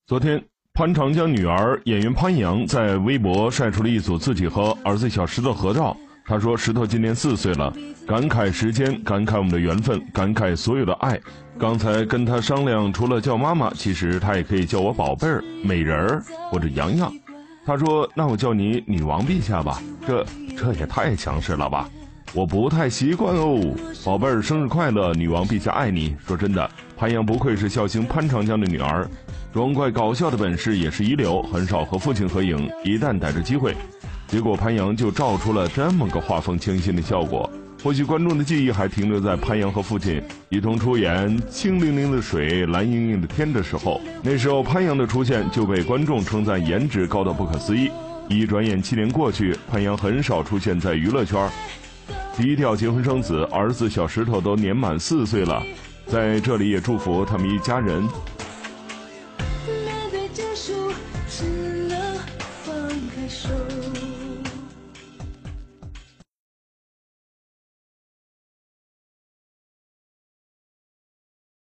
昨天，潘长江女儿演员潘阳在微博晒出了一组自己和儿子小石头合照。她说：“石头今年4岁了，感慨时间，感慨我们的缘分，感慨所有的爱。刚才跟他商量，除了叫妈妈，其实他也可以叫我宝贝儿、美人儿或者洋洋。他说：那我叫你女王陛下吧，这也太强势了吧。”我不太习惯哦，宝贝儿，生日快乐！女王陛下爱你。说真的，潘阳不愧是笑星潘长江的女儿，装怪搞笑的本事也是一流，很少和父亲合影，一旦逮着机会，结果潘阳就照出了这么个画风清新的效果。或许观众的记忆还停留在潘阳和父亲一同出演清凌凌的水、蓝盈盈的天的时候，那时候潘阳的出现就被观众称赞颜值高到不可思议。一转眼7年过去，潘阳很少出现在娱乐圈，低调结婚生子，儿子小石头都年满4岁了，在这里也祝福他们一家人